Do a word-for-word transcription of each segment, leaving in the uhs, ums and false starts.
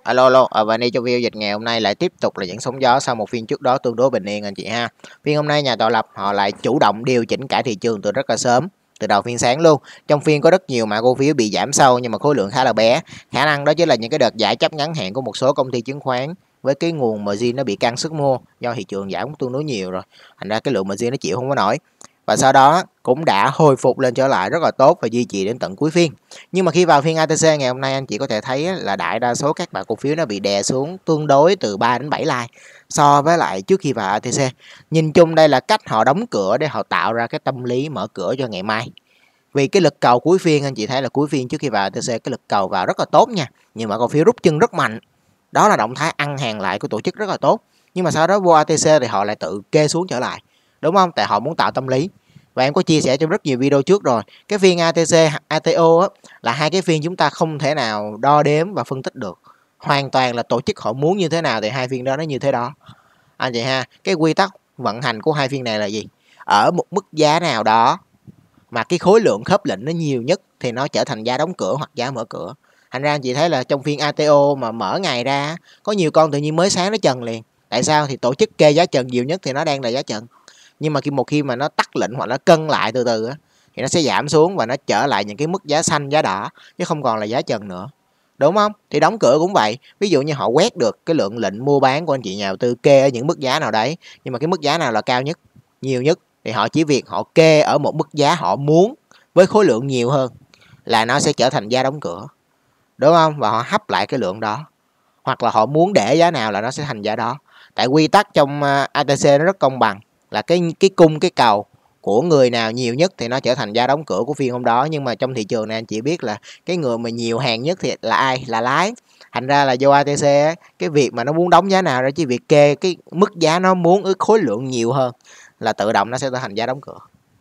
Alo, alo, ở và đây trong video dịch ngày hôm nay lại tiếp tục là những sóng gió sau một phiên trước đó tương đối bình yên anh chị ha. Phiên hôm nay nhà tạo lập họ lại chủ động điều chỉnh cả thị trường từ rất là sớm, từ đầu phiên sáng luôn. Trong phiên có rất nhiều mã cổ phiếu bị giảm sâu nhưng mà khối lượng khá là bé. Khả năng đó chính là những cái đợt giải chấp ngắn hạn của một số công ty chứng khoán với cái nguồn margin nó bị căng sức mua do thị trường giảm tương đối nhiều rồi. Thành ra cái lượng margin nó chịu không có nổi. Và sau đó cũng đã hồi phục lên trở lại rất là tốt và duy trì đến tận cuối phiên. Nhưng mà khi vào phiên a tê xê ngày hôm nay anh chị có thể thấy là đại đa số các mã cổ phiếu nó bị đè xuống tương đối từ ba đến bảy like so với lại trước khi vào a tê xê. Nhìn chung đây là cách họ đóng cửa để họ tạo ra cái tâm lý mở cửa cho ngày mai. Vì cái lực cầu cuối phiên anh chị thấy là cuối phiên trước khi vào a tê xê cái lực cầu vào rất là tốt nha. Nhưng mà cổ phiếu rút chân rất mạnh. Đó là động thái ăn hàng lại của tổ chức rất là tốt. Nhưng mà sau đó vô a tê xê thì họ lại tự kê xuống trở lại. Đúng không? Tại họ muốn tạo tâm lý. Và em có chia sẻ trong rất nhiều video trước rồi. Cái phiên a tê xê, a tê ô á, là hai cái phiên chúng ta không thể nào đo đếm và phân tích được. Hoàn toàn là tổ chức họ muốn như thế nào thì hai phiên đó nó như thế đó. Anh chị ha, cái quy tắc vận hành của hai phiên này là gì? Ở một mức giá nào đó mà cái khối lượng khớp lệnh nó nhiều nhất thì nó trở thành giá đóng cửa hoặc giá mở cửa. Thành ra anh chị thấy là trong phiên a tê ô mà mở ngày ra có nhiều con tự nhiên mới sáng nó trần liền. Tại sao? Thì tổ chức kê giá trần nhiều nhất thì nó đang là giá trần. Nhưng mà khi một khi mà nó tắt lệnh hoặc nó cân lại từ từ á, thì nó sẽ giảm xuống và nó trở lại những cái mức giá xanh giá đỏ chứ không còn là giá trần nữa, đúng không? Thì đóng cửa cũng vậy, ví dụ như họ quét được cái lượng lệnh mua bán của anh chị nhà đầu tư kê ở những mức giá nào đấy, nhưng mà cái mức giá nào là cao nhất nhiều nhất thì họ chỉ việc họ kê ở một mức giá họ muốn với khối lượng nhiều hơn là nó sẽ trở thành giá đóng cửa, đúng không? Và họ hấp lại cái lượng đó, hoặc là họ muốn để giá nào là nó sẽ thành giá đó. Tại quy tắc trong a tê xê nó rất công bằng, là cái cái cung cái cầu của người nào nhiều nhất thì nó trở thành giá đóng cửa của phiên hôm đó. Nhưng mà trong thị trường này anh chỉ biết là cái người mà nhiều hàng nhất thì là ai? Là lái. Thành ra là vô a tê xê á, cái việc mà nó muốn đóng giá nào đó chỉ việc kê cái mức giá nó muốn ở khối lượng nhiều hơn là tự động nó sẽ trở thành giá đóng cửa.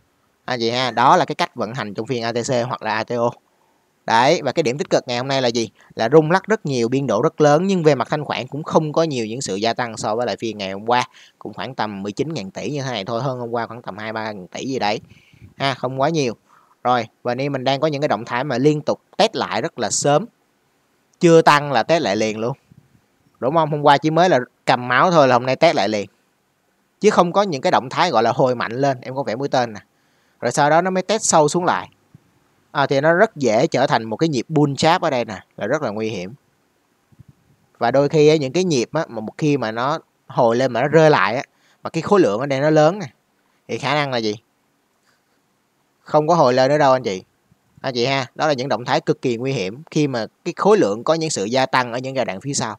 Anh chị ha, đó là cái cách vận hành trong phiên a tê xê hoặc là a tê ô. Đấy, và cái điểm tích cực ngày hôm nay là gì? Là rung lắc rất nhiều, biên độ rất lớn, nhưng về mặt thanh khoản cũng không có nhiều những sự gia tăng so với lại phiên ngày hôm qua, cũng khoảng tầm mười chín nghìn tỷ như thế này thôi, hơn hôm qua khoảng tầm hai ba nghìn tỷ gì đấy. Ha, không quá nhiều. Rồi, và nay mình đang có những cái động thái mà liên tục test lại rất là sớm. Chưa tăng là test lại liền luôn. Đúng không? Hôm qua chỉ mới là cầm máu thôi là hôm nay test lại liền. Chứ không có những cái động thái gọi là hồi mạnh lên, em có vẽ mũi tên nè. Rồi sau đó nó mới test sâu xuống lại. À, thì nó rất dễ trở thành một cái nhịp bull sharp ở đây nè, là rất là nguy hiểm. Và đôi khi á, những cái nhịp á, mà một khi mà nó hồi lên mà nó rơi lại á, mà cái khối lượng ở đây nó lớn nè, thì khả năng là gì? Không có hồi lên nữa đâu anh chị. Anh chị ha, đó là những động thái cực kỳ nguy hiểm khi mà cái khối lượng có những sự gia tăng ở những giai đoạn phía sau.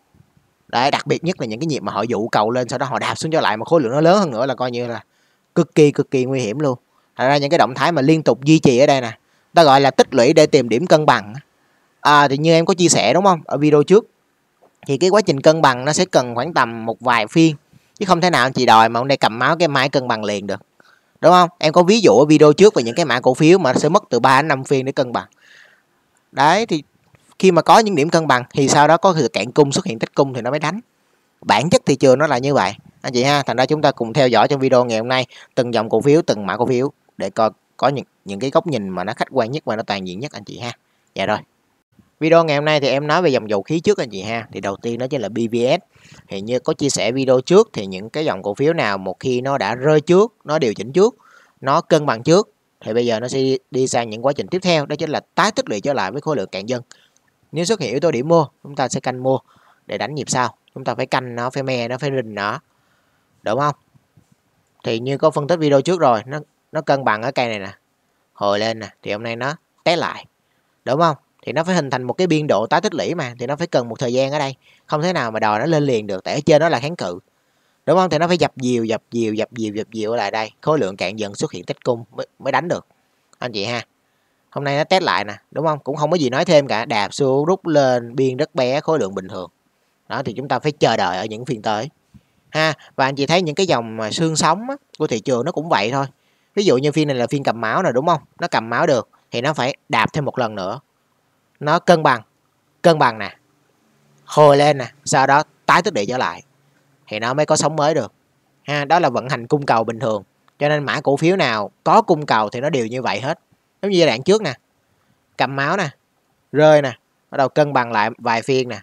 Đấy, đặc biệt nhất là những cái nhịp mà họ dụ cầu lên sau đó họ đạp xuống trở lại mà khối lượng nó lớn hơn nữa là coi như là cực kỳ cực kỳ nguy hiểm luôn. Thành ra những cái động thái mà liên tục duy trì ở đây nè, ta gọi là tích lũy để tìm điểm cân bằng. À, thì như em có chia sẻ đúng không, ở video trước, thì cái quá trình cân bằng nó sẽ cần khoảng tầm một vài phiên, chứ không thể nào anh chị đòi mà hôm nay cầm máu cái mai cân bằng liền được, đúng không? Em có ví dụ ở video trước về những cái mã cổ phiếu mà nó sẽ mất từ ba đến năm phiên để cân bằng. Đấy, thì khi mà có những điểm cân bằng thì sau đó có sự cạn cung xuất hiện tích cung thì nó mới đánh. Bản chất thị trường nó là như vậy anh chị ha. Thành ra chúng ta cùng theo dõi trong video ngày hôm nay từng dòng cổ phiếu, từng mã cổ phiếu để coi có những những cái góc nhìn mà nó khách quan nhất và nó toàn diện nhất anh chị ha. Dạ rồi. Video ngày hôm nay thì em nói về dòng dầu khí trước anh chị ha. Thì đầu tiên đó chính là bê vê ét. Thì như có chia sẻ video trước thì những cái dòng cổ phiếu nào một khi nó đã rơi trước, nó điều chỉnh trước, nó cân bằng trước thì bây giờ nó sẽ đi sang những quá trình tiếp theo, đó chính là tái tích lũy trở lại với khối lượng cạn dần. Nếu xuất hiện yếu tố điểm mua, chúng ta sẽ canh mua để đánh nhịp sau. Chúng ta phải canh nó, phải me nó, phải rình nó, đúng không? Thì như có phân tích video trước rồi, nó nó cân bằng ở cây này nè, hồi lên nè, thì hôm nay nó test lại, đúng không? Thì nó phải hình thành một cái biên độ tái tích lũy mà, thì nó phải cần một thời gian ở đây, không thể nào mà đòi nó lên liền được, tại ở trên đó là kháng cự, đúng không? Thì nó phải dập dìu dập dìu dập dìu dập dìu ở lại đây, khối lượng cạn dần xuất hiện tích cung mới, mới đánh được anh chị ha. Hôm nay nó test lại nè, đúng không? Cũng không có gì nói thêm cả, đạp xuống rút lên, biên rất bé, khối lượng bình thường. Đó thì chúng ta phải chờ đợi ở những phiên tới ha. Và anh chị thấy những cái dòng mà xương sống á, của thị trường nó cũng vậy thôi. Ví dụ như phiên này là phiên cầm máu nè, đúng không? Nó cầm máu được thì nó phải đạp thêm một lần nữa, nó cân bằng cân bằng nè, hồi lên nè, sau đó tái tích lũy trở lại thì nó mới có sóng mới được ha. Đó là vận hành cung cầu bình thường, cho nên mã cổ phiếu nào có cung cầu thì nó đều như vậy hết. Giống như giai đoạn trước nè, cầm máu nè, rơi nè, bắt đầu cân bằng lại vài phiên nè,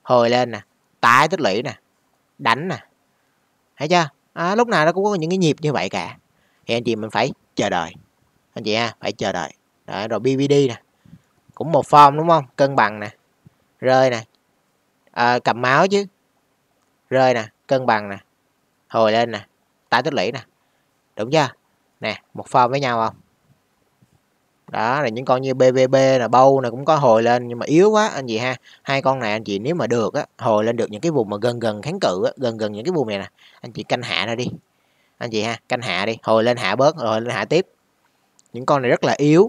hồi lên nè, tái tích lũy nè, đánh nè, thấy chưa? À, lúc nào nó cũng có những cái nhịp như vậy cả, thì anh chị mình phải chờ đợi anh chị ha, phải chờ đợi. Đấy, rồi bê vê đê nè, cũng một form đúng không, cân bằng nè, rơi nè, à, cầm máu chứ, rơi nè, cân bằng nè, hồi lên nè, tái tích lũy nè, đúng chưa? Nè, một form với nhau không? Đó là những con như bê vê bê là bâu này cũng có hồi lên nhưng mà yếu quá anh chị ha. Hai con này anh chị nếu mà được á, hồi lên được những cái vùng mà gần gần kháng cự á, gần gần những cái vùng này nè, anh chị canh hạ ra đi anh chị ha, canh hạ đi, hồi lên hạ bớt, rồi lên hạ tiếp. Những con này rất là yếu.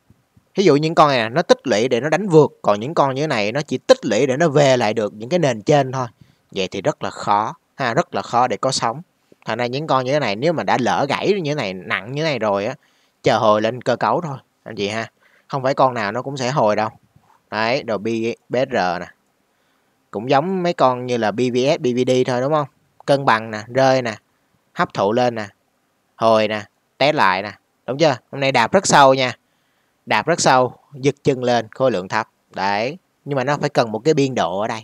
Ví dụ những con này nè, nó tích lũy để nó đánh vượt, còn những con như thế này nó chỉ tích lũy để nó về lại được những cái nền trên thôi. Vậy thì rất là khó ha, rất là khó để có sóng. Thành ra những con như thế này nếu mà đã lỡ gãy như thế này, nặng như thế này rồi á, chờ hồi lên cơ cấu thôi anh chị ha, không phải con nào nó cũng sẽ hồi đâu. Đấy, rồi bê ét rờ nè, cũng giống mấy con như là bê vê ét, bê vê đê thôi đúng không? Cân bằng nè, rơi nè, hấp thụ lên nè, hồi nè, test lại nè, đúng chưa? Hôm nay đạp rất sâu nha, đạp rất sâu, giật chân lên, khối lượng thấp. Đấy, nhưng mà nó phải cần một cái biên độ ở đây.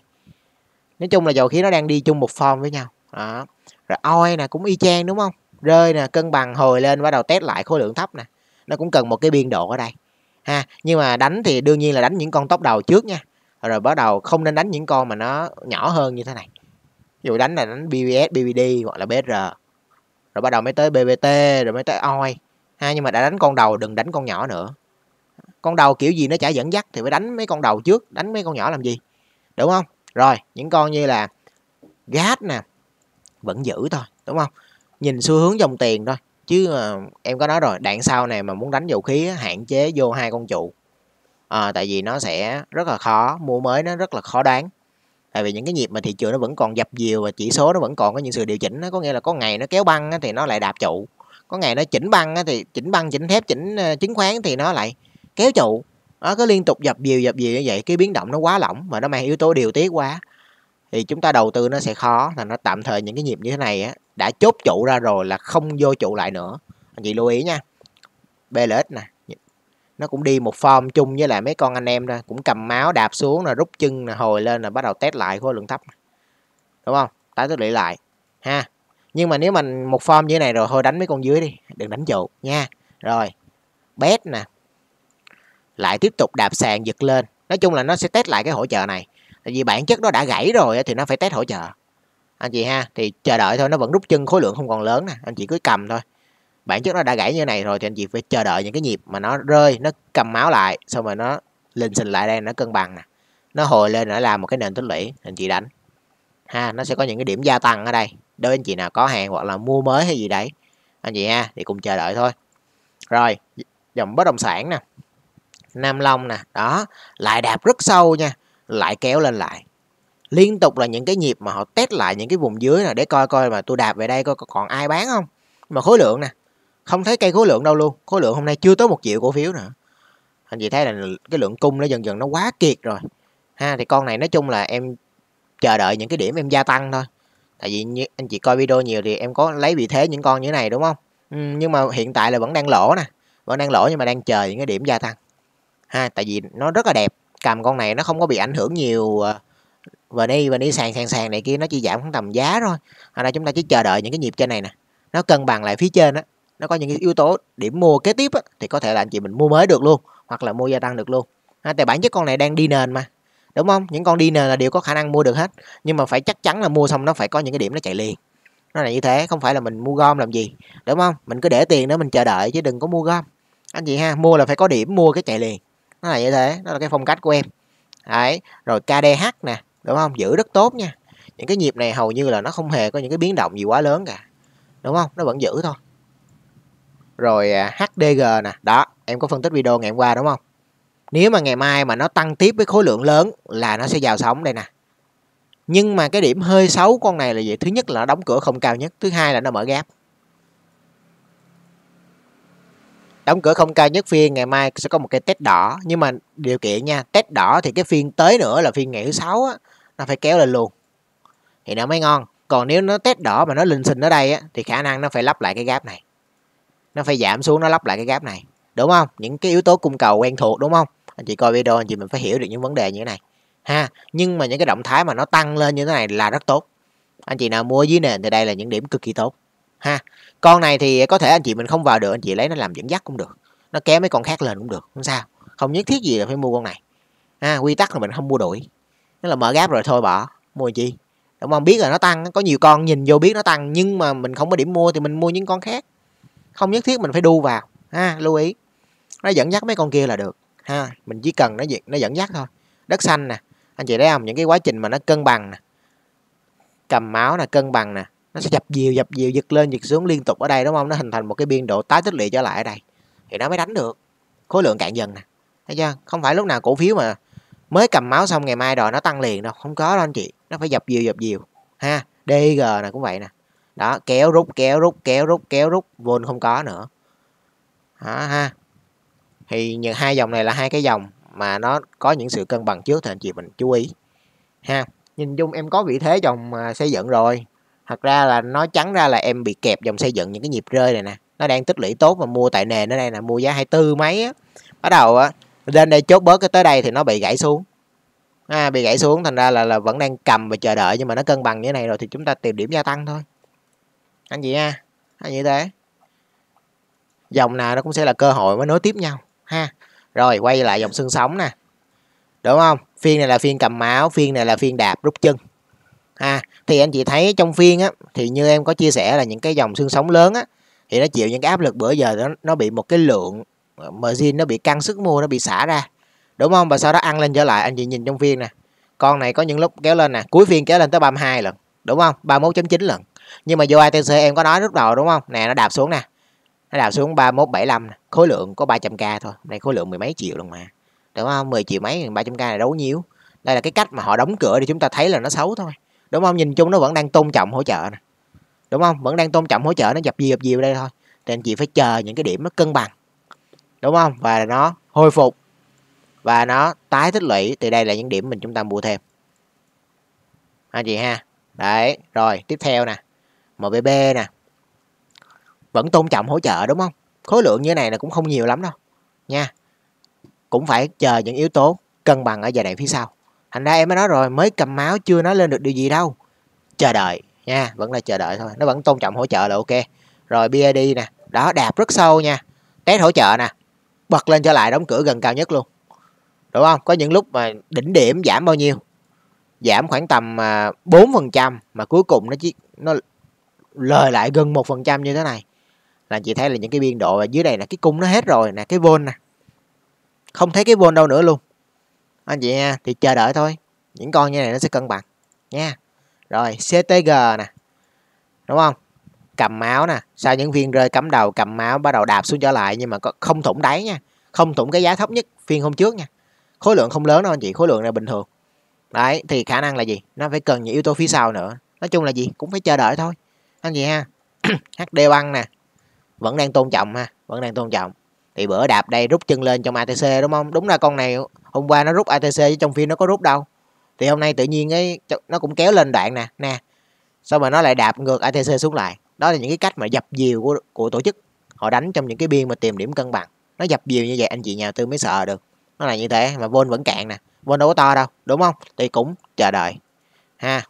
Nói chung là dầu khí nó đang đi chung một form với nhau. Đó. Rồi oi nè, cũng y chang đúng không? Rơi nè, cân bằng, hồi lên, bắt đầu test lại khối lượng thấp nè. Nó cũng cần một cái biên độ ở đây. Ha, nhưng mà đánh thì đương nhiên là đánh những con top đầu trước nha. Rồi bắt đầu không nên đánh những con mà nó nhỏ hơn như thế này. Ví dụ đánh là đánh bê vê ét, bê vê đê hoặc là bê ét rờ. Rồi bắt đầu mới tới bê vê tê, rồi mới tới oi. Ha, nhưng mà đã đánh con đầu đừng đánh con nhỏ nữa. Con đầu kiểu gì nó chả dẫn dắt thì phải đánh mấy con đầu trước, đánh mấy con nhỏ làm gì, đúng không? Rồi những con như là gas nè vẫn giữ thôi, đúng không? Nhìn xu hướng dòng tiền thôi, chứ uh, em có nói rồi, đạn sau này mà muốn đánh dầu khí hạn chế vô hai con trụ, à, tại vì nó sẽ rất là khó mua mới, nó rất là khó đoán. Tại vì những cái nhịp mà thị trường nó vẫn còn dập dìu và chỉ số nó vẫn còn có những sự điều chỉnh, nó có nghĩa là có ngày nó kéo băng thì nó lại đạp trụ, có ngày nó chỉnh băng thì chỉnh băng chỉnh thép chỉnh chứng khoán thì nó lại kéo trụ. Nó cứ liên tục dập dìu dập dìu như vậy, cái biến động nó quá lỏng và nó mang yếu tố điều tiết quá thì chúng ta đầu tư nó sẽ khó. Thành nó tạm thời những cái nhịp như thế này á, đã chốt trụ ra rồi là không vô trụ lại nữa, anh chị lưu ý nha. bê lờ ích nè, nó cũng đi một form chung với lại mấy con anh em thôi, cũng cầm máu đạp xuống là rút chân là hồi lên là bắt đầu test lại khối lượng thấp, đúng không? Tái tích lũy lại ha. Nhưng mà nếu mình một form như thế này rồi thôi đánh mấy con dưới đi, đừng đánh trụ nha. Rồi bet nè, lại tiếp tục đạp sàn giật lên. Nói chung là nó sẽ test lại cái hỗ trợ này, tại vì bản chất nó đã gãy rồi thì nó phải test hỗ trợ anh chị ha. Thì chờ đợi thôi, nó vẫn rút chân, khối lượng không còn lớn nè, anh chị cứ cầm thôi. Bản chất nó đã gãy như này rồi thì anh chị phải chờ đợi những cái nhịp mà nó rơi, nó cầm máu lại, xong rồi nó lình xình lại đây, nó cân bằng nè, nó hồi lên, nó làm một cái nền tích lũy, anh chị đánh ha. Nó sẽ có những cái điểm gia tăng ở đây đối với anh chị nào có hàng hoặc là mua mới hay gì đấy anh chị ha, thì cùng chờ đợi thôi. Rồi dòng bất động sản nè, Nam Long nè, đó lại đạp rất sâu nha, lại kéo lên lại liên tục là những cái nhịp mà họ test lại những cái vùng dưới nè, để coi coi mà tôi đạp về đây coi còn ai bán không. Mà khối lượng nè, không thấy cây khối lượng đâu luôn, khối lượng hôm nay chưa tới một triệu cổ phiếu nữa. Anh chị thấy là cái lượng cung nó dần dần nó quá kiệt rồi ha. Thì con này nói chung là em chờ đợi những cái điểm em gia tăng thôi, tại vì như anh chị coi video nhiều thì em có lấy vị thế những con như thế này đúng không? Ừ, nhưng mà hiện tại là vẫn đang lỗ nè, vẫn đang lỗ nhưng mà đang chờ những cái điểm gia tăng ha. Tại vì nó rất là đẹp, cầm con này nó không có bị ảnh hưởng nhiều và đi và đi sàn sàn sàn này kia, nó chỉ giảm khoảng tầm giá thôi. Ở đây chúng ta chỉ chờ đợi những cái nhịp trên này nè, nó cân bằng lại phía trên á, nó có những cái yếu tố điểm mua kế tiếp á, thì có thể là anh chị mình mua mới được luôn hoặc là mua gia tăng được luôn ha. Tại bản chất con này đang đi nền mà, đúng không? Những con đi nền là đều có khả năng mua được hết, nhưng mà phải chắc chắn là mua xong nó phải có những cái điểm nó chạy liền, nó là như thế, không phải là mình mua gom làm gì, đúng không? Mình cứ để tiền đó mình chờ đợi chứ đừng có mua gom anh chị ha. Mua là phải có điểm mua cái chạy liền, nó là như thế, đó là cái phong cách của em. Đấy, rồi ca đê hát nè, đúng không? Giữ rất tốt nha. Những cái nhịp này hầu như là nó không hề có những cái biến động gì quá lớn cả, đúng không? Nó vẫn giữ thôi. Rồi hát đê giê nè, đó em có phân tích video ngày hôm qua đúng không? Nếu mà ngày mai mà nó tăng tiếp với khối lượng lớn là nó sẽ vào sóng đây nè. Nhưng mà cái điểm hơi xấu con này là gì? Thứ nhất là nó đóng cửa không cao nhất, thứ hai là nó mở gap. Đóng cửa không cao nhất phiên ngày mai sẽ có một cái test đỏ, nhưng mà điều kiện nha, test đỏ thì cái phiên tới nữa là phiên ngày thứ sáu á, nó phải kéo lên luôn thì nó mới ngon. Còn nếu nó test đỏ mà nó lình xình ở đây á, thì khả năng nó phải lắp lại cái gap này, nó phải giảm xuống nó lắp lại cái gap này, đúng không? Những cái yếu tố cung cầu quen thuộc đúng không? Anh chị coi video anh chị mình phải hiểu được những vấn đề như thế này ha. Nhưng mà những cái động thái mà nó tăng lên như thế này là rất tốt. Anh chị nào mua dưới nền thì đây là những điểm cực kỳ tốt ha. Con này thì có thể anh chị mình không vào được, anh chị lấy nó làm dẫn dắt cũng được, nó kéo mấy con khác lên cũng được, không sao, không nhất thiết gì là phải mua con này ha. Quy tắc là mình không mua đuổi, nó là mở gáp rồi thôi bỏ, mua chi, đúng không? Biết là nó tăng, có nhiều con nhìn vô biết nó tăng nhưng mà mình không có điểm mua thì mình mua những con khác, không nhất thiết mình phải đu vào ha. Lưu ý nó dẫn dắt mấy con kia là được ha, mình chỉ cần nó nó dẫn dắt thôi. Đất xanh nè, anh chị thấy không, những cái quá trình mà nó cân bằng nè, cầm máu nè, cân bằng nè, nó sẽ dập dìu dập dìu giật lên giật xuống liên tục ở đây, đúng không? Nó hình thành một cái biên độ tái tích lũy trở lại ở đây thì nó mới đánh được. Khối lượng cạn dần nè, thấy chưa? Không phải lúc nào cổ phiếu mà mới cầm máu xong ngày mai rồi nó tăng liền đâu, không có đâu anh chị, nó phải dập dìu dập dìu ha. đê i giê nè cũng vậy nè, đó, kéo rút kéo rút kéo rút kéo rút, vốn không có nữa đó ha. Thì những hai dòng này là hai cái dòng mà nó có những sự cân bằng trước thì anh chị mình chú ý ha. Nhìn chung em có vị thế dòng xây dựng rồi, thật ra là nó trắng ra là em bị kẹp dòng xây dựng những cái nhịp rơi này nè, nó đang tích lũy tốt mà mua tại nền ở đây nè, mua giá hai mươi tư mấy á, bắt đầu á lên đây chốt bớt cái tới đây thì nó bị gãy xuống à, bị gãy xuống thành ra là là vẫn đang cầm và chờ đợi, nhưng mà nó cân bằng như thế này rồi thì chúng ta tìm điểm gia tăng thôi anh chị ha. Như thế dòng nào nó cũng sẽ là cơ hội mới nối tiếp nhau ha. Rồi quay lại dòng xương sống nè, đúng không? Phiên này là phiên cầm máu, phiên này là phiên đạp rút chân ha. Thì anh chị thấy trong phiên á, thì như em có chia sẻ là những cái dòng xương sống lớn á thì nó chịu những cái áp lực bữa giờ nó, nó bị một cái lượng margin nó bị căng sức mua, nó bị xả ra, đúng không? Và sau đó ăn lên trở lại. Anh chị nhìn trong phiên nè, con này có những lúc kéo lên nè, cuối phiên kéo lên tới ba mươi hai lần, đúng không? ba mươi mốt chấm chín lần. Nhưng mà vô i tê xê em có nói lúc đầu đúng không? Nè nó đạp xuống nè, nó đạp xuống ba mươi mốt bảy mươi lăm, khối lượng có ba trăm k thôi, đây khối lượng mười mấy triệu lần mà, đúng không? mười triệu mấy, ba trăm k này đấu nhiêu. Đây là cái cách mà họ đóng cửa thì chúng ta thấy là nó xấu thôi, đúng không? Nhìn chung nó vẫn đang tôn trọng hỗ trợ nè, đúng không? Vẫn đang tôn trọng hỗ trợ, nó dập dìu dập dìu đây thôi. Thì anh chị phải chờ những cái điểm nó cân bằng, đúng không? Và nó hồi phục và nó tái tích lũy thì đây là những điểm mình chúng ta mua thêm anh chị ha. Đấy, rồi tiếp theo nè, em bê bê nè, vẫn tôn trọng hỗ trợ, đúng không? Khối lượng như thế này là cũng không nhiều lắm đâu nha, cũng phải chờ những yếu tố cân bằng ở giai đoạn phía sau. Thành ra em mới nói rồi, mới cầm máu chưa nói lên được điều gì đâu, chờ đợi nha, vẫn là chờ đợi thôi, nó vẫn tôn trọng hỗ trợ là ok. Rồi bê i đê nè, đó, đạp rất sâu nha, test hỗ trợ nè, bật lên trở lại đóng cửa gần cao nhất luôn, đúng không? Có những lúc mà đỉnh điểm giảm bao nhiêu, giảm khoảng tầm bốn phần trăm mà cuối cùng nó chỉ nó lời lại gần một phần trăm như thế này, là chị thấy là những cái biên độ ở dưới đây là cái cung nó hết rồi nè, cái vol nè, không thấy cái vol đâu nữa luôn anh chị nha. Thì chờ đợi thôi, những con như này nó sẽ cân bằng nha. Rồi xê tê giê nè, đúng không? Cầm máu nè, sau những phiên rơi cắm đầu cầm máu bắt đầu đạp xuống trở lại, nhưng mà có không thủng đáy nha, không thủng cái giá thấp nhất phiên hôm trước nha. Khối lượng không lớn đâu anh chị, khối lượng là bình thường. Đấy, thì khả năng là gì? Nó phải cần những yếu tố phía sau nữa. Nói chung là gì? Cũng phải chờ đợi thôi anh chị ha. hát đê băng nè, vẫn đang tôn trọng ha, vẫn đang tôn trọng. Thì bữa đạp đây rút chân lên trong a tê xê, đúng không? Đúng là con này hôm qua nó rút a tê xê chứ trong phiên nó có rút đâu. Thì hôm nay tự nhiên ấy nó cũng kéo lên đoạn nè, nè. Sau mà nó lại đạp ngược a tê xê xuống lại. Đó là những cái cách mà dập dìu của của tổ chức. Họ đánh trong những cái biên mà tìm điểm cân bằng. Nó dập dìu như vậy anh chị nhà tư mới sợ được. Nó là như thế, mà vol vẫn cạn nè, vol đâu có to đâu, đúng không? Thì cũng chờ đợi ha.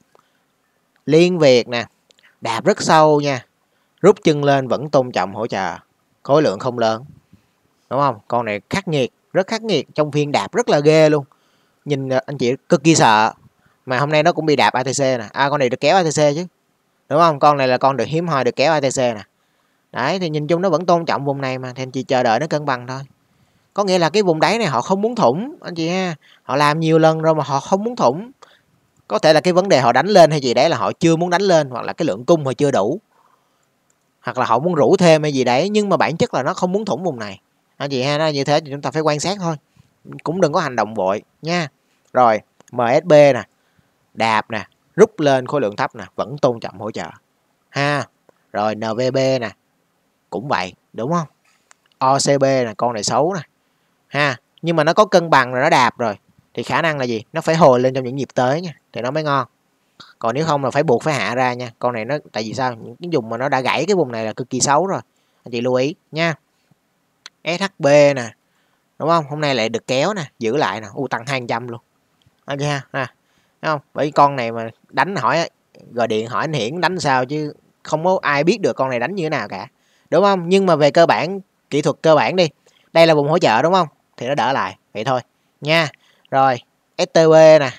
Liên Việt nè, đạp rất sâu nha, rút chân lên vẫn tôn trọng hỗ trợ, khối lượng không lớn, đúng không? Con này khắc nghiệt, rất khắc nghiệt, trong phiên đạp rất là ghê luôn, nhìn anh chị cực kỳ sợ. Mà hôm nay nó cũng bị đạp a tê xê nè, à con này được kéo a tê xê chứ, đúng không? Con này là con được hiếm hoi được kéo a tê xê nè. Đấy, thì nhìn chung nó vẫn tôn trọng vùng này mà, thì anh chị chờ đợi nó cân bằng thôi. Có nghĩa là cái vùng đáy này họ không muốn thủng anh chị ha, họ làm nhiều lần rồi mà họ không muốn thủng. Có thể là cái vấn đề họ đánh lên hay gì đấy là họ chưa muốn đánh lên, hoặc là cái lượng cung họ chưa đủ, hoặc là họ muốn rủ thêm hay gì đấy, nhưng mà bản chất là nó không muốn thủng vùng này anh chị ha. Nó như thế thì chúng ta phải quan sát thôi, cũng đừng có hành động vội nha. Rồi em ét bê nè, đạp nè, rút lên khối lượng thấp nè, vẫn tôn trọng hỗ trợ ha. Rồi en vê bê nè, cũng vậy, đúng không? o xê bê nè, con này xấu nè ha, nhưng mà nó có cân bằng rồi, nó đạp rồi thì khả năng là gì? Nó phải hồi lên trong những nhịp tới nha, thì nó mới ngon. Còn nếu không là phải buộc phải hạ ra nha. Con này nó tại vì sao? Những cái vùng mà nó đã gãy cái vùng này là cực kỳ xấu rồi, anh chị lưu ý nha. ét hát bê nè, đúng không? Hôm nay lại được kéo nè, giữ lại nè, u tăng hai trăm luôn. anh chị ha. Nè, thấy không? Bởi con này mà đánh hỏi gọi điện hỏi anh Hiển đánh sao chứ không có ai biết được con này đánh như thế nào cả, đúng không? Nhưng mà về cơ bản, kỹ thuật cơ bản đi, đây là vùng hỗ trợ đúng không, thì nó đỡ lại vậy thôi nha. Rồi ét tê bê nè,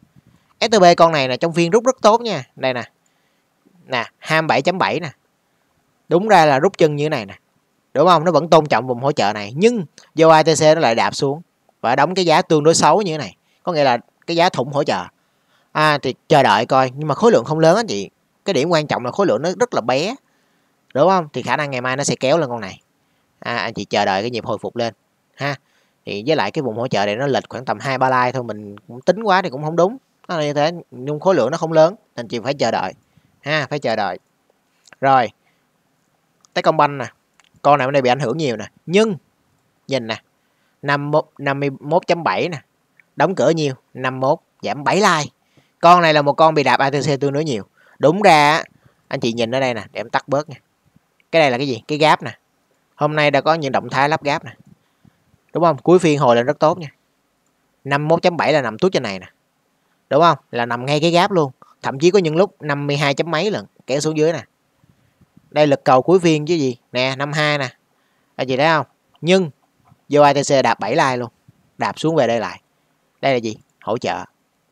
ét tê bê con này là trong phiên rút rất tốt nha. Đây nè, nè hai mươi bảy chấm bảy nè, đúng ra là rút chân như thế này nè, đúng không? Nó vẫn tôn trọng vùng hỗ trợ này, nhưng do a tê xê nó lại đạp xuống và đóng cái giá tương đối xấu như thế này, có nghĩa là cái giá thủng hỗ trợ. À thì chờ đợi coi, nhưng mà khối lượng không lớn á chị. Cái điểm quan trọng là khối lượng nó rất là bé, đúng không? Thì khả năng ngày mai nó sẽ kéo lên con này. À, anh chị chờ đợi cái nhịp hồi phục lên ha. Thì với lại cái vùng hỗ trợ này nó lệch khoảng tầm hai ba like thôi, mình cũng tính quá thì cũng không đúng. Nó là như thế, nhưng khối lượng nó không lớn nên chị phải chờ đợi ha, phải chờ đợi. Rồi Techcombank nè, con này bên đây bị ảnh hưởng nhiều nè, nhưng nhìn nè, năm mươi mốt chấm bảy nè, đóng cửa nhiêu, năm mươi mốt, giảm bảy like. Con này là một con bị đạp a tê xê tương đối nhiều. Đúng ra anh chị nhìn ở đây nè, để em tắt bớt nha. Cái này là cái gì? Cái gap nè. Hôm nay đã có những động thái lắp gap nè, đúng không? Cuối phiên hồi lên rất tốt nha. năm mươi mốt chấm bảy là nằm tuốt trên này nè, đúng không? Là nằm ngay cái gap luôn. Thậm chí có những lúc năm mươi hai chấm mấy lần kéo xuống dưới nè. Đây lực cầu cuối phiên chứ gì nè, năm mươi hai nè, anh chị thấy không? Nhưng vô a tê xê đạp bảy like luôn, đạp xuống về đây lại. Đây là gì? Hỗ trợ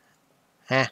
ha.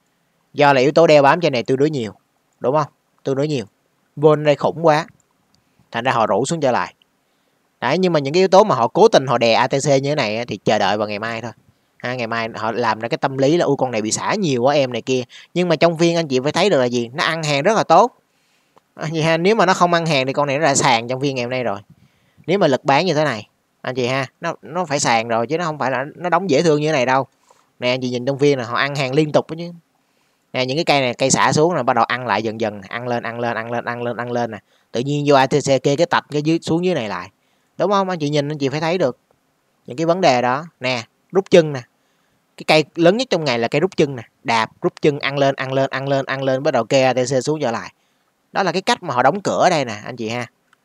Do là yếu tố đeo bám trên này tương đối nhiều, đúng không? Tương đối nhiều. Vol đây khủng quá, thành ra họ rủ xuống trở lại. Đấy, nhưng mà những cái yếu tố mà họ cố tình họ đè a tê xê như thế này thì chờ đợi vào ngày mai thôi. Ha, ngày mai họ làm ra cái tâm lý là u con này bị xả nhiều quá em này kia. Nhưng mà trong phiên anh chị phải thấy được là gì? Nó ăn hàng rất là tốt. Ha, nếu mà nó không ăn hàng thì con này nó đã sàn trong phiên ngày hôm nay rồi. Nếu mà lực bán như thế này, anh chị ha, nó nó phải sàn rồi chứ nó không phải là nó đóng dễ thương như thế này đâu. Nè anh chị nhìn trong phiên là họ ăn hàng liên tục đó chứ. Nè những cái cây này cây xả xuống là bắt đầu ăn lại dần dần, ăn lên ăn lên ăn lên ăn lên ăn lên nè. Tự nhiên vô a tê xê kê cái tạch cái dưới xuống dưới này lại. Đúng không? Anh chị nhìn anh chị phải thấy được những cái vấn đề đó. Nè, rút chân nè. Cái cây lớn nhất trong ngày là cây rút chân nè, đạp rút chân ăn lên ăn lên ăn lên ăn lên bắt đầu kê a tê xê xuống trở lại. Đó là cái cách mà họ đóng cửa ở đây nè anh chị ha.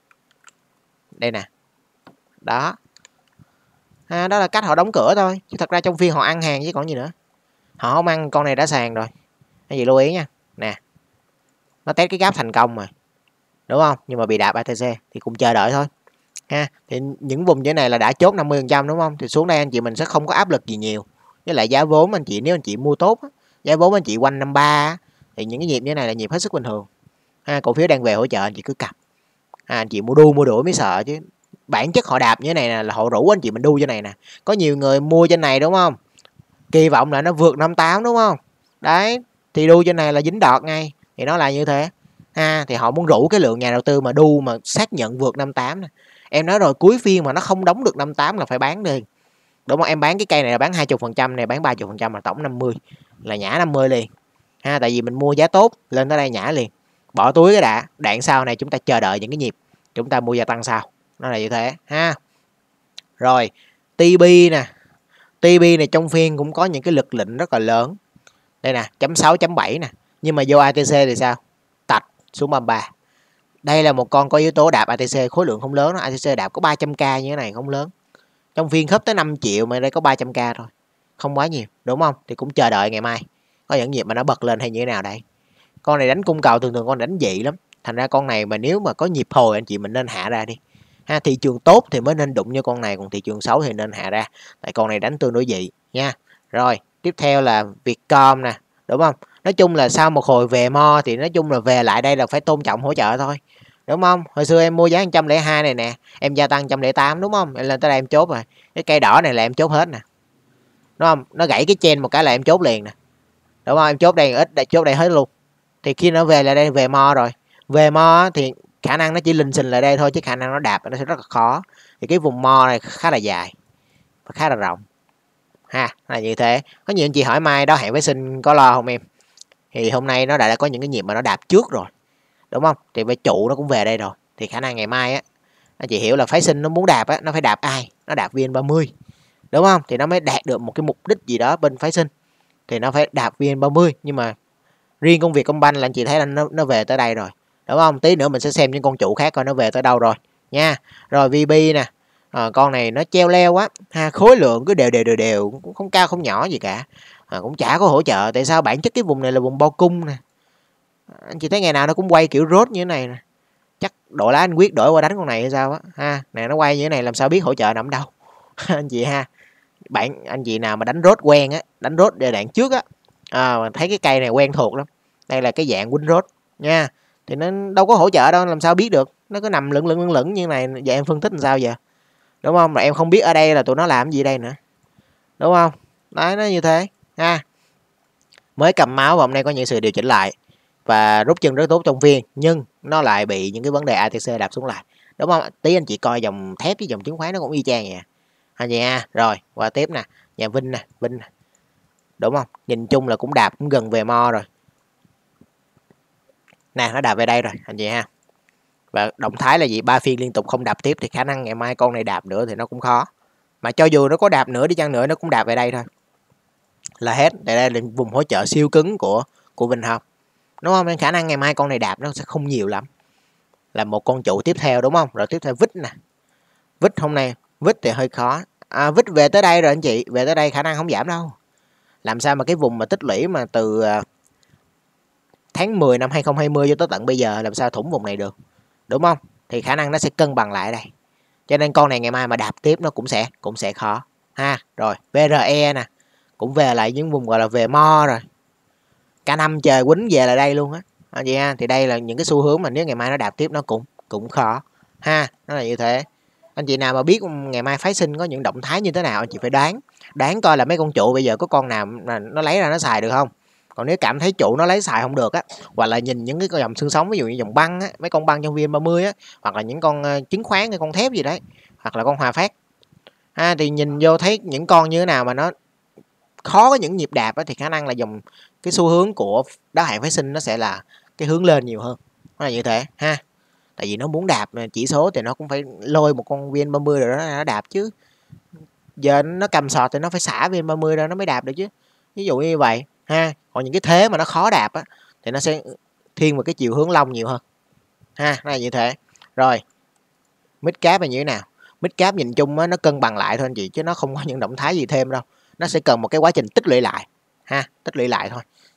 Đây nè. Đó. À, đó là cách họ đóng cửa thôi, chứ thật ra trong phiên họ ăn hàng chứ còn gì nữa. Họ không ăn, con này đã sàn rồi. Anh chị lưu ý nha. Nè. Nó test cái gap thành công rồi. Đúng không? Nhưng mà bị đạp a tê xê thì cũng chờ đợi thôi. Ha, thì những vùng như này là đã chốt năm mươi phần trăm đúng không? Thì xuống đây anh chị mình sẽ không có áp lực gì nhiều. Với lại giá vốn anh chị nếu anh chị mua tốt, giá vốn anh chị quanh năm ba thì những cái nhịp như này là nhịp hết sức bình thường. Ha, cổ phiếu đang về hỗ trợ anh chị cứ cặp. Ha, anh chị mua đu mua đuổi mới sợ chứ. Bản chất họ đạp như thế này nè là họ rủ anh chị mình đu trên này nè. Có nhiều người mua trên này đúng không? Kỳ vọng là nó vượt năm mươi tám đúng không? Đấy, thì đu trên này là dính đọt ngay. Thì nó là như thế. Ha, thì họ muốn rủ cái lượng nhà đầu tư mà đu mà xác nhận vượt năm mươi tám nè. Em nói rồi, cuối phiên mà nó không đóng được năm mươi tám là phải bán đi. Đúng không? Em bán cái cây này là bán hai mươi phần trăm này, bán ba mươi phần trăm là tổng năm mươi. Là nhả năm mươi liền. Ha, tại vì mình mua giá tốt, lên tới đây nhả liền. Bỏ túi cái đã, đoạn sau này chúng ta chờ đợi những cái nhịp, chúng ta mua gia tăng sau. Nó là như thế ha. Rồi, tê bê nè. tê bê này trong phiên cũng có những cái lực lệnh rất là lớn. Đây nè, chấm sáu chấm bảy nè. Nhưng mà vô a tê xê thì sao? Tạch xuống ba mươi ba. Đây là một con có yếu tố đạp a tê xê, khối lượng không lớn đó. a tê xê đạp có ba trăm k như thế này không lớn. Trong phiên khớp tới năm triệu mà đây có ba trăm k thôi. Không quá nhiều, đúng không? Thì cũng chờ đợi ngày mai. Có những nhịp mà nó bật lên hay như thế nào đây. Con này đánh cung cầu thường thường con đánh dị lắm. Thành ra con này mà nếu mà có nhịp hồi anh chị mình nên hạ ra đi. Ha, thị trường tốt thì mới nên đụng như con này, còn thị trường xấu thì nên hạ ra. Tại con này đánh tương đối dị nha. Rồi, tiếp theo là Vietcom nè, đúng không? Nói chung là sau một hồi về mo thì nói chung là về lại đây là phải tôn trọng hỗ trợ thôi. Đúng không? Hồi xưa em mua giá một trăm lẻ hai này nè, em gia tăng một trăm lẻ tám đúng không? Em lên tới đây em chốt rồi. Cái cây đỏ này là em chốt hết nè. Đúng không? Nó gãy cái chen một cái là em chốt liền nè. Đúng không? Em chốt đây ít, đây chốt đây hết luôn. Thì khi nó về lại đây về mo rồi. Về mo thì khả năng nó chỉ lình xình lại đây thôi chứ khả năng nó đạp nó sẽ rất là khó. Thì cái vùng mo này khá là dài và khá là rộng. Ha, là như thế. Có nhiều anh chị hỏi mai đó hẹn với sinh có lo không em? Thì hôm nay nó đã, đã có những cái nhịp mà nó đạp trước rồi. Đúng không? Thì về trụ nó cũng về đây rồi. Thì khả năng ngày mai á anh chị hiểu là phái sinh nó muốn đạp á, nó phải đạp ai? Nó đạp vê en ba mươi. Đúng không? Thì nó mới đạt được một cái mục đích gì đó bên phái sinh. Thì nó phải đạp vê en ba mươi, nhưng mà riêng công việc Vietcombank là anh chị thấy là nó nó về tới đây rồi. Đúng không? Tí nữa mình sẽ xem những con trụ khác coi nó về tới đâu rồi nha. Rồi vê bê nè. À, con này nó treo leo quá ha, khối lượng cứ đều đều đều đều cũng không cao không nhỏ gì cả. à, cũng chả có hỗ trợ. Tại sao? Bản chất cái vùng này là vùng bo cung nè, anh chị thấy ngày nào nó cũng quay kiểu rốt như thế này nè. Chắc đội lá anh quyết đổi qua đánh con này hay sao á ha. Nè nó quay như thế này làm sao biết hỗ trợ nằm đâu. Anh chị ha, bạn anh chị nào mà đánh rốt quen á, đánh rốt giai đoạn trước á, à, thấy cái cây này quen thuộc lắm. Đây là cái dạng quýnh rốt nha, thì nó đâu có hỗ trợ đâu, làm sao biết được. Nó cứ nằm lửng lửng lửng lửng như này, giờ em phân tích làm sao giờ, đúng không? Mà em không biết ở đây là tụi nó làm gì đây nữa, đúng không? Đấy, nó như thế ha. Mới cầm máu và hôm nay có những sự điều chỉnh lại và rút chân rất tốt trong phiên, nhưng nó lại bị những cái vấn đề a tê xê đạp xuống lại, đúng không? Tí anh chị coi dòng thép với dòng chứng khoán nó cũng y chang vậy anh chị ha. Rồi qua tiếp nè, nhà Vinh nè, Vinh nè, đúng không? Nhìn chung là cũng đạp cũng gần về mo rồi nè, nó đạp về đây rồi anh chị ha. Và động thái là gì? Ba phiên liên tục không đạp tiếp thì khả năng ngày mai con này đạp nữa thì nó cũng khó. Mà cho dù nó có đạp nữa đi chăng nữa, nó cũng đạp về đây thôi là hết. Tại đây là vùng hỗ trợ siêu cứng của của Vinh Hồng, đúng không? Nên khả năng ngày mai con này đạp nó sẽ không nhiều lắm, là một con trụ tiếp theo, đúng không? Rồi tiếp theo vít nè, vít hôm nay vít thì hơi khó, à, vít về tới đây rồi anh chị, về tới đây khả năng không giảm đâu. Làm sao mà cái vùng mà tích lũy mà từ tháng mười năm hai không hai không cho tới tận bây giờ làm sao thủng vùng này được, đúng không? Thì khả năng nó sẽ cân bằng lại đây, cho nên con này ngày mai mà đạp tiếp nó cũng sẽ cũng sẽ khó ha. Rồi vê rờ e nè, cũng về lại những vùng gọi là về mo rồi, cả năm trời quýnh về lại đây luôn á anh chị ha. Thì đây là những cái xu hướng mà nếu ngày mai nó đạp tiếp nó cũng cũng khó ha, nó là như thế. Anh chị nào mà biết ngày mai phái sinh có những động thái như thế nào, anh chị phải đoán đoán coi là mấy con trụ bây giờ có con nào mà nó lấy ra nó xài được không. Còn nếu cảm thấy trụ nó lấy xài không được á, hoặc là nhìn những cái dòng xương sống, ví dụ như dòng băng á, mấy con băng trong vê en ba mươi á, hoặc là những con uh, chứng khoán hay con thép gì đấy, hoặc là con Hòa Phát ha, thì nhìn vô thấy những con như thế nào mà nó khó có những nhịp đạp á, thì khả năng là dòng cái xu hướng của đáo hạn phái sinh nó sẽ là cái hướng lên nhiều hơn, nó là như thế ha. Tại vì nó muốn đạp chỉ số thì nó cũng phải lôi một con vê en ba mươi rồi đó nó đạp chứ, giờ nó cầm sọt thì nó phải xả vê en ba mươi ra nó mới đạp được chứ, ví dụ như vậy ha. Còn những cái thế mà nó khó đạp á thì nó sẽ thiên vào cái chiều hướng long nhiều hơn ha, nó là như thế. Rồi mid cap là như thế nào? Mid cap nhìn chung á, nó cân bằng lại thôi anh chị, chứ nó không có những động thái gì thêm đâu, nó sẽ cần một cái quá trình tích lũy lại ha, tích lũy lại thôi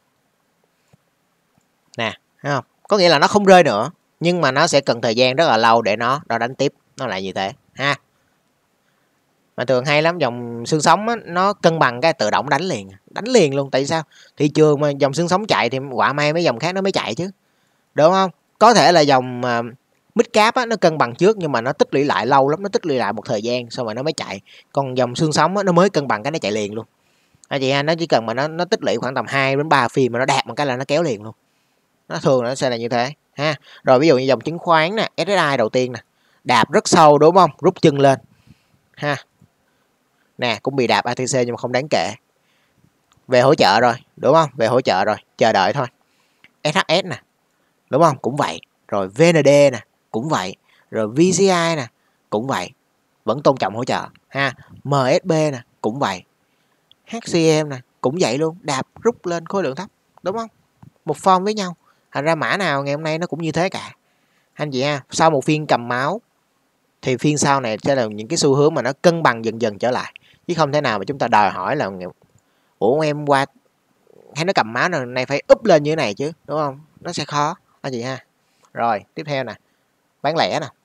nè, thấy không? Có nghĩa là nó không rơi nữa, nhưng mà nó sẽ cần thời gian rất là lâu để nó nó đánh tiếp, nó lại như thế ha. Mà thường hay lắm, dòng xương sống á, nó cân bằng cái tự động đánh liền, đánh liền luôn. Tại sao? Thị trường mà dòng xương sống chạy thì quả may mấy dòng khác nó mới chạy chứ, đúng không? Có thể là dòng uh, mid cap á, nó cân bằng trước nhưng mà nó tích lũy lại lâu lắm, nó tích lũy lại một thời gian xong rồi nó mới chạy. Còn dòng xương sống á, nó mới cân bằng cái nó chạy liền luôn anh chị ha. Nó chỉ cần mà nó nó tích lũy khoảng tầm hai đến ba phiên mà nó đạt một cái là nó kéo liền luôn, nó thường nó sẽ là như thế ha. Rồi ví dụ như dòng chứng khoán nè, ét ét i đầu tiên nè, đạp rất sâu đúng không, rút chân lên ha, nè cũng bị đạp a tê xê nhưng mà không đáng kể, về hỗ trợ rồi đúng không, về hỗ trợ rồi chờ đợi thôi. ét hát ét nè, đúng không, cũng vậy. Rồi vê en đê nè cũng vậy, rồi vê xê i nè cũng vậy, vẫn tôn trọng hỗ trợ ha. em ét bê nè cũng vậy, hát xê em nè cũng vậy luôn, đạp rút lên khối lượng thấp, đúng không, một form với nhau. Thành ra mã nào ngày hôm nay nó cũng như thế cả anh chị ha. Sau một phiên cầm máu thì phiên sau này sẽ là những cái xu hướng mà nó cân bằng dần dần trở lại, chứ không thể nào mà chúng ta đòi hỏi là ủa em qua hay nó cầm máu này phải úp lên như thế này chứ, đúng không, nó sẽ khó anh chị ha. Rồi tiếp theo nè, bán lẻ nè,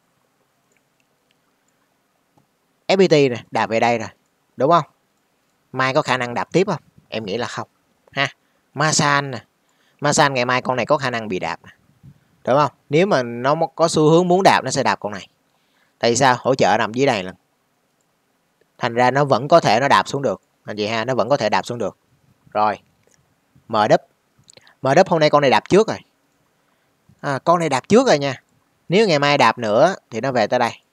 ép pê tê nè đạp về đây rồi đúng không, mai có khả năng đạp tiếp không? Em nghĩ là không ha. Masan nè, Masan ngày mai con này có khả năng bị đạp, đúng không? Nếu mà nó có xu hướng muốn đạp nó sẽ đạp con này. Tại sao? Hỗ trợ nằm dưới này lần, thành ra nó vẫn có thể nó đạp xuống được anh chị ha, nó vẫn có thể đạp xuống được. Rồi em đê em đê hôm nay con này đạp trước rồi, à, con này đạp trước rồi nha. Nếu ngày mai đạp nữa thì nó về tới đây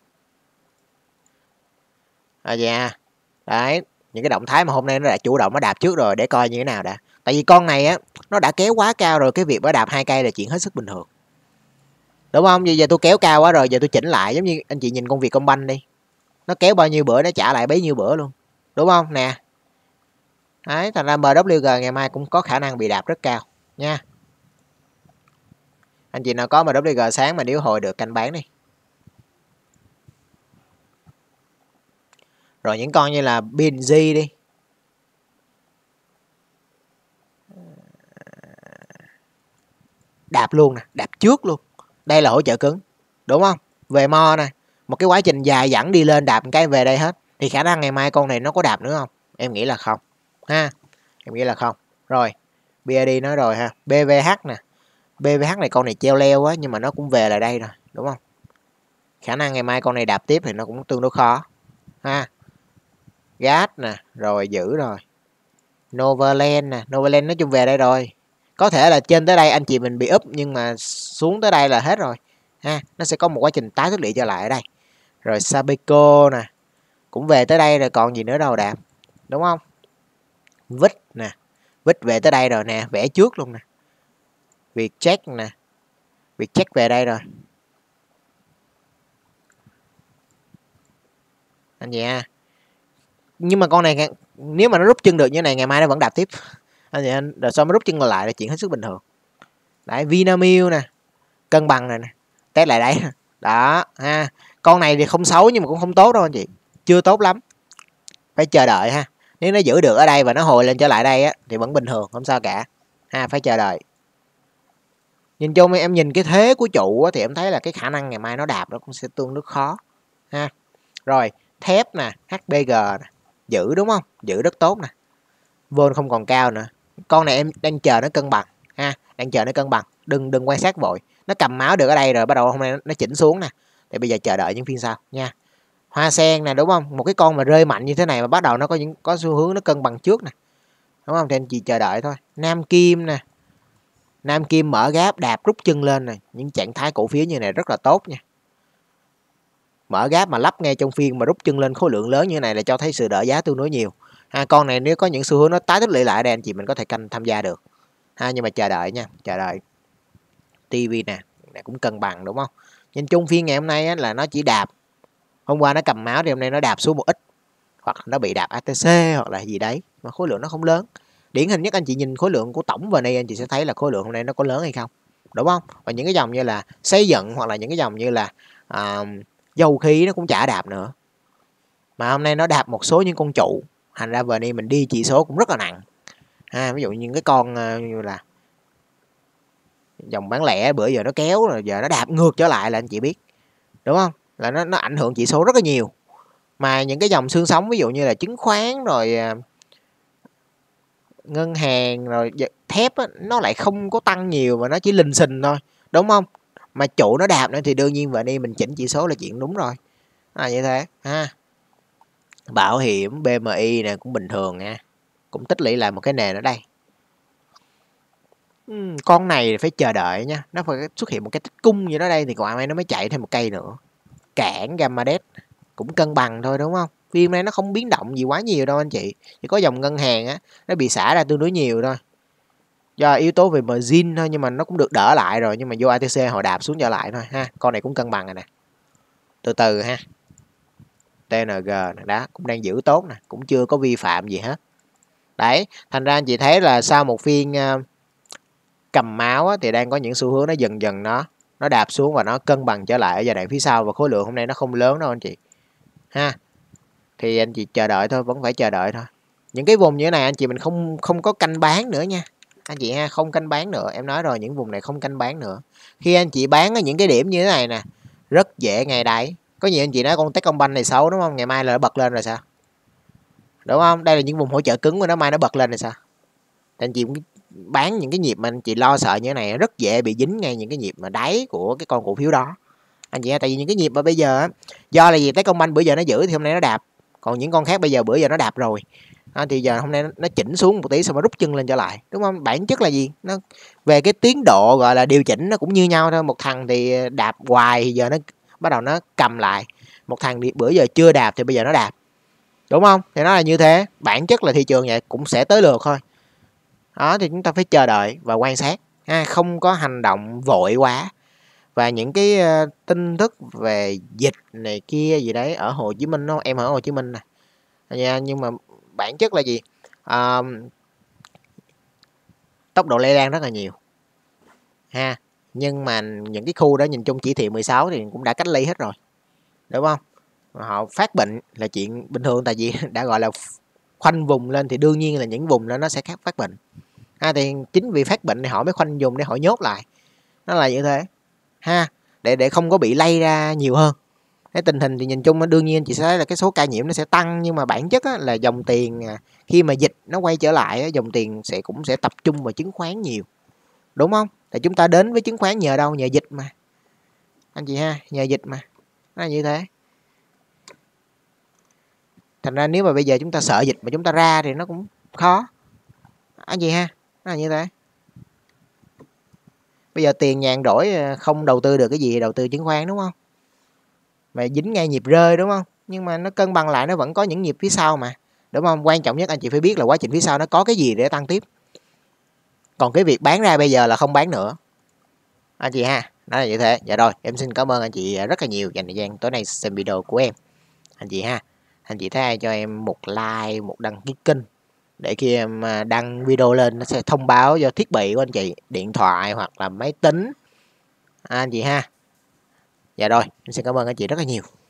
à, dạ. Đấy, những cái động thái mà hôm nay nó đã chủ động nó đạp trước rồi, để coi như thế nào đã. Tại vì con này á nó đã kéo quá cao rồi, cái việc nó đạp hai cây là chuyện hết sức bình thường, đúng không? Bây giờ tôi kéo cao quá rồi, giờ tôi chỉnh lại, giống như anh chị nhìn công việc công banh đi, nó kéo bao nhiêu bữa nó trả lại bấy nhiêu bữa luôn, đúng không nè. Đấy, thành ra em vê kép giê ngày mai cũng có khả năng bị đạp rất cao nha. Anh chị nào có em vê kép giê sáng mà nếu hồi được canh bán đi. Rồi những con như là pê en giê đi, đạp luôn nè, đạp trước luôn. Đây là hỗ trợ cứng, đúng không? Về mo nè, một cái quá trình dài dẫn đi lên, đạp một cái về đây hết. Thì khả năng ngày mai con này nó có đạp nữa không? Em nghĩ là không ha, em nghĩ là không. Rồi bê i đê nói rồi ha. bê vê hát nè, bê vê hát này con này treo leo á, nhưng mà nó cũng về lại đây rồi, đúng không? Khả năng ngày mai con này đạp tiếp thì nó cũng tương đối khó ha. Gas nè, rồi giữ rồi. Novaland nè, Novaland nói chung về đây rồi. Có thể là trên tới đây anh chị mình bị úp, nhưng mà xuống tới đây là hết rồi ha. Nó sẽ có một quá trình tái thức lũy trở lại ở đây. Rồi Sabeco nè, cũng về tới đây rồi, còn gì nữa đâu đạp, đúng không? Vít nè, Vít về tới đây rồi nè, vẽ trước luôn nè. Vietjet nè, Vietjet về đây rồi anh chị ha. Nhưng mà con này nếu mà nó rút chân được như này, ngày mai nó vẫn đạp tiếp anh chị anh. Rồi sau mới rút chân lại là chuyện hết sức bình thường. Đấy, Vinamilk nè, cân bằng này nè, test lại đấy đó ha. Con này thì không xấu nhưng mà cũng không tốt đâu anh chị, chưa tốt lắm, phải chờ đợi ha. Nếu nó giữ được ở đây và nó hồi lên trở lại đây á thì vẫn bình thường, không sao cả ha, phải chờ đợi. Nhìn chung em nhìn cái thế của trụ á, thì em thấy là cái khả năng ngày mai nó đạp nó cũng sẽ tương đối khó ha. Rồi thép nè, hát pê giê nè, giữ đúng không, giữ rất tốt nè. Vol không còn cao nữa. Con này em đang chờ nó cân bằng ha, đang chờ nó cân bằng, đừng đừng quan sát vội. Nó cầm máu được ở đây rồi, bắt đầu hôm nay nó chỉnh xuống nè, thì bây giờ chờ đợi những phiên sau nha. Hoa sen nè, đúng không, một cái con mà rơi mạnh như thế này mà bắt đầu nó có những có xu hướng nó cân bằng trước nè, đúng không, thì anh chị chờ đợi thôi. Nam Kim nè, Nam Kim mở gáp đạp rút chân lên này, những trạng thái cổ phiếu như này rất là tốt nha. Mở gáp mà lắp ngay trong phiên mà rút chân lên khối lượng lớn như này là cho thấy sự đỡ giá tương đối nhiều ha. Con này nếu có những xu hướng nó tái tích lũy lại đây anh chị mình có thể canh tham gia được ha, nhưng mà chờ đợi nha, chờ đợi. tê vê nè, này cũng cân bằng đúng không. Nhìn chung phiên ngày hôm nay á, là nó chỉ đạp, hôm qua nó cầm máu thì hôm nay nó đạp xuống một ít, hoặc là nó bị đạp a tê xê hoặc là gì đấy, mà khối lượng nó không lớn. Điển hình nhất anh chị nhìn khối lượng của tổng vào đây anh chị sẽ thấy là khối lượng hôm nay nó có lớn hay không, đúng không. Và những cái dòng như là xây dựng hoặc là những cái dòng như là à, dầu khí nó cũng chả đạp nữa, mà hôm nay nó đạp một số những con trụ, thành ra vừa đi mình đi chỉ số cũng rất là nặng ha. Ví dụ những cái con như là dòng bán lẻ bữa giờ nó kéo rồi, giờ nó đạp ngược trở lại là anh chị biết, đúng không, là nó nó ảnh hưởng chỉ số rất là nhiều. Mà những cái dòng xương sống ví dụ như là chứng khoán rồi ngân hàng rồi thép á, nó lại không có tăng nhiều và nó chỉ lình xình thôi, đúng không. Mà trụ nó đạp nữa thì đương nhiên vậy đi mình chỉnh chỉ số là chuyện đúng rồi, là như thế ha. Bảo hiểm bê em i nè cũng bình thường nha, cũng tích lũy lại một cái nền ở đây. uhm, con này phải chờ đợi nha, nó phải xuất hiện một cái tích cung như đó đây thì còn ai nó mới chạy thêm một cây nữa. Cản gamma đét cũng cân bằng thôi, đúng không. Phim này nó không biến động gì quá nhiều đâu anh chị, chỉ có dòng ngân hàng á nó bị xả ra tương đối nhiều thôi, do yếu tố về margin thôi, nhưng mà nó cũng được đỡ lại rồi, nhưng mà vô a tê xê họ đạp xuống trở lại thôi ha. Con này cũng cân bằng rồi nè, từ từ ha. tê en giê này đó cũng đang giữ tốt nè, cũng chưa có vi phạm gì hết đấy. Thành ra anh chị thấy là sau một phiên uh, cầm máu á, thì đang có những xu hướng nó dần dần nó nó đạp xuống và nó cân bằng trở lại ở giai đoạn phía sau, và khối lượng hôm nay nó không lớn đâu anh chị ha. Thì anh chị chờ đợi thôi, vẫn phải chờ đợi thôi. Những cái vùng như thế này anh chị mình không không có canh bán nữa nha anh chị ha, không canh bán nữa. Em nói rồi, những vùng này không canh bán nữa. Khi anh chị bán ở những cái điểm như thế này nè, rất dễ ngày đáy. Có nhiều anh chị nói con Techcombank này xấu đúng không, ngày mai là nó bật lên rồi sao, đúng không. Đây là những vùng hỗ trợ cứng của nó, mai nó bật lên rồi sao. Thì anh chị bán những cái nhịp mà anh chị lo sợ như thế này rất dễ bị dính ngay những cái nhịp mà đáy của cái con cổ phiếu đó anh chị. Tại vì những cái nhịp mà bây giờ do là gì, Techcombank bữa giờ nó giữ thì hôm nay nó đạp, còn những con khác bây giờ bữa giờ nó đạp rồi à, thì giờ hôm nay nó chỉnh xuống một tí xong nó rút chân lên trở lại, đúng không. Bản chất là gì, nó về cái tiến độ gọi là điều chỉnh nó cũng như nhau thôi. Một thằng thì đạp hoài thì giờ nó bắt đầu nó cầm lại, một thằng thì bữa giờ chưa đạp thì bây giờ nó đạp, đúng không. Thì nó là như thế, bản chất là thị trường vậy cũng sẽ tới lượt thôi đó. Thì chúng ta phải chờ đợi và quan sát ha, không có hành động vội quá. Và những cái uh, tin tức về dịch này kia gì đấy ở Hồ Chí Minh không, em ở Hồ Chí Minh nè nha, nhưng mà bản chất là gì, uh, tốc độ lây lan rất là nhiều ha. Nhưng mà những cái khu đó nhìn chung chỉ thị mười sáu thì cũng đã cách ly hết rồi, đúng không. Họ phát bệnh là chuyện bình thường, tại vì đã gọi là khoanh vùng lên thì đương nhiên là những vùng đó nó sẽ khác phát bệnh ha. Thì chính vì phát bệnh thì họ mới khoanh vùng để họ nhốt lại nó là như thế ha, để để không có bị lây ra nhiều hơn. Cái tình hình thì nhìn chung đương nhiên chị sẽ thấy là cái số ca nhiễm nó sẽ tăng, nhưng mà bản chất á, là dòng tiền khi mà dịch nó quay trở lại á, dòng tiền sẽ cũng sẽ tập trung vào chứng khoán nhiều, đúng không? Tại chúng ta đến với chứng khoán nhờ đâu? Nhờ dịch mà anh chị ha, nhờ dịch mà, nó là như thế. Thành ra nếu mà bây giờ chúng ta sợ dịch mà chúng ta ra thì nó cũng khó anh chị ha, nó là như thế. Bây giờ tiền nhàn rỗi không đầu tư được cái gì, đầu tư chứng khoán đúng không? Mà dính ngay nhịp rơi đúng không? Nhưng mà nó cân bằng lại, nó vẫn có những nhịp phía sau mà, đúng không? Quan trọng nhất anh chị phải biết là quá trình phía sau nó có cái gì để tăng tiếp. Còn cái việc bán ra bây giờ là không bán nữa anh chị ha, đó là như thế. Dạ rồi, em xin cảm ơn anh chị rất là nhiều dành thời gian tối nay xem video của em anh chị ha. Anh chị thấy ai cho em một like, một đăng ký kênh để khi em đăng video lên nó sẽ thông báo cho thiết bị của anh chị, điện thoại hoặc là máy tính anh chị ha. Dạ rồi, em xin cảm ơn anh chị rất là nhiều.